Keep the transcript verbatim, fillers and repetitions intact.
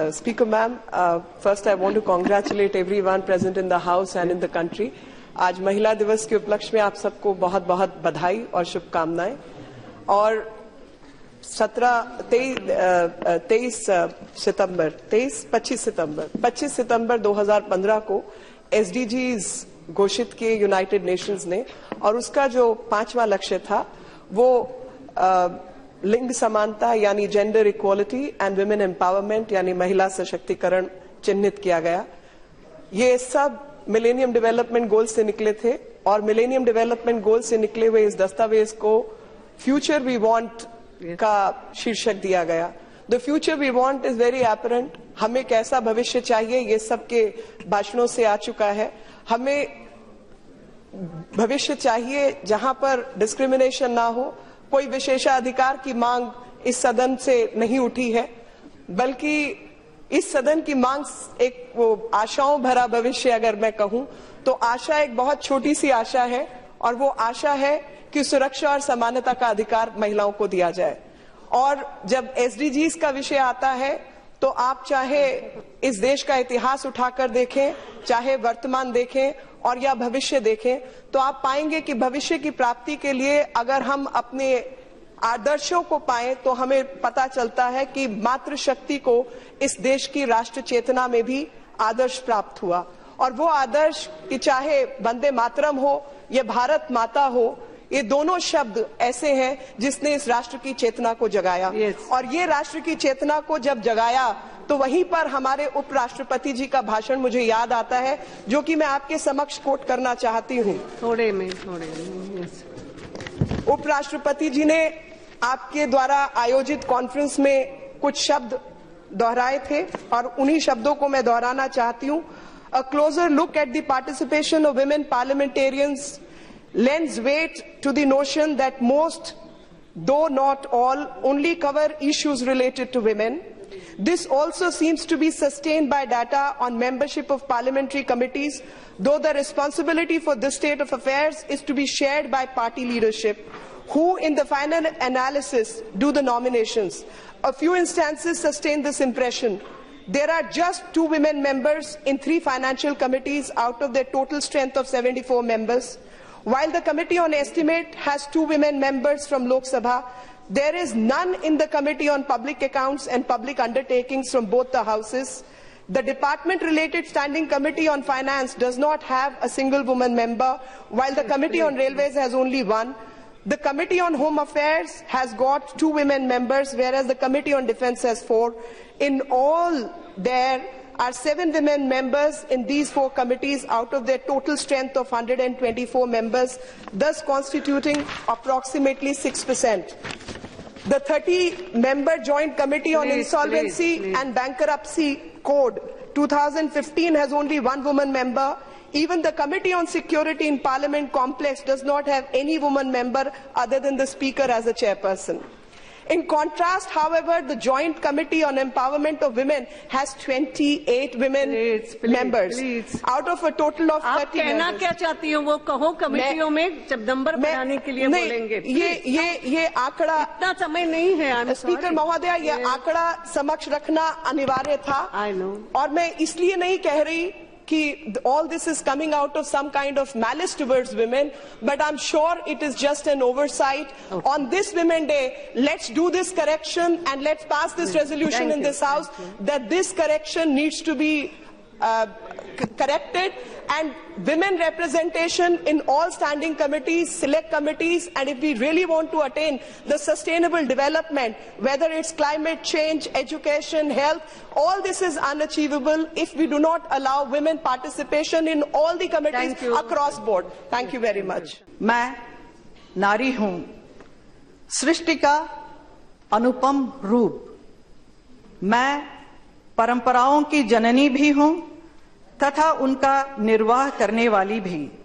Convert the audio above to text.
Uh, Speaker ma'am, uh, first I want to congratulate everyone present in the House and in the country. आज महिला दिवस के उपलक्ष्य में आप सबको बहुत बहुत बधाई और शुभकामनाएं। और सत्रह तेईस सितंबर तेईस पच्चीस सितंबर पच्चीस सितंबर दो हज़ार पंद्रह को एसडीजीज घोषित किए यूनाइटेड नेशंस ने, और उसका जो पांचवा लक्ष्य था वो आ, लिंग समानता यानी gender equality and women empowerment यानी महिला सशक्तिकरण चिन्हित किया गया। ये सब मिलेनियम डेवलपमेंट गोल से निकले थे, और मिलेनियम डेवलपमेंट गोल से निकले हुए इस दस्तावेज को फ्यूचर वी वांट का शीर्षक दिया गया। The future we want is very apparent. हमें कैसा भविष्य चाहिए ये सबके भाषणों से आ चुका है। हमें भविष्य चाहिए जहां पर डिस्क्रिमिनेशन ना हो। कोई विशेषाधिकार की मांग इस सदन से नहीं उठी है, बल्कि इस सदन की मांग एक वो आशाओं भरा भविष्य, अगर मैं कहूं तो आशा एक बहुत छोटी सी आशा है, और वो आशा है कि सुरक्षा और समानता का अधिकार महिलाओं को दिया जाए। और जब एसडीजीज का विषय आता है तो आप चाहे इस देश का इतिहास उठाकर देखें, चाहे वर्तमान देखें और या भविष्य देखें, तो आप पाएंगे कि भविष्य की प्राप्ति के लिए अगर हम अपने आदर्शों को पाएं तो हमें पता चलता है कि मातृशक्ति को इस देश की राष्ट्र चेतना में भी आदर्श प्राप्त हुआ। और वो आदर्श कि चाहे वंदे मातरम हो या भारत माता हो, ये दोनों शब्द ऐसे हैं जिसने इस राष्ट्र की चेतना को जगाया। yes. और ये राष्ट्र की चेतना को जब जगाया तो वहीं पर हमारे उपराष्ट्रपति जी का भाषण मुझे याद आता है, जो कि मैं आपके समक्ष कोट करना चाहती हूँ। थोड़े में थोड़े में yes. उपराष्ट्रपति जी ने आपके द्वारा आयोजित कॉन्फ्रेंस में कुछ शब्द दोहराए थे, और उन्हीं शब्दों को मैं दोहराना चाहती हूँ। A closer look at the participation of women parliamentarians lends weight to the notion that most, though not all, only cover issues related to women. This also seems to be sustained by data on membership of parliamentary committees, though the responsibility for this state of affairs is to be shared by party leadership, who in the final analysis do the nominations. A few instances sustain this impression. There are just two women members in three financial committees out of their total strength of seventy-four members. While the Committee on Estimate has two women members from Lok Sabha, there is none in the Committee on Public Accounts and Public Undertakings from both the houses. The department-related Standing Committee on Finance does not have a single woman member, while the Committee on Railways has only one. The Committee on Home Affairs has got two women members, whereas the Committee on Defence has four. In all, there are seven women members in these four committees out of their total strength of one hundred twenty-four members, thus constituting approximately six percent. The thirty-member Joint Committee on please, Insolvency please, please. and Bankruptcy Code two thousand fifteen has only one woman member. Even the Committee on Security in Parliament complex does not have any woman member other than the Speaker as a chairperson. In contrast, however, the Joint Committee on Empowerment of Women has twenty-eight women please, please, members please. out of a total of आप thirty कहना members. क्या चाहती हो वो कहो, कमेटियों में जब नंबर बढ़ाने के लिए बोलेंगे। ये ये ये आंकड़ा इतना समय नहीं है। स्पीकर महोदया, ये आंकड़ा समक्ष रखना अनिवार्य था। I know. और मैं इसलिए नहीं कह रही कि all this is coming out of some kind of malice towards women, but I'm sure it is just an oversight. Okay. On this Women Day, let's do this correction and let's pass this resolution Thank in you. this House that this correction needs to be uh, corrected, and women representation in all standing committees, select committees, and if we really want to attain the sustainable development, whether it's climate change, education, health, all this is unachievable if we do not allow women participation in all the committees across board. Thank you very much. मैं नारी हूँ, सृष्टि का अनुपम रूप। मैं परंपराओं की जननी भी हूँ तथा उनका निर्वाह करने वाली भी।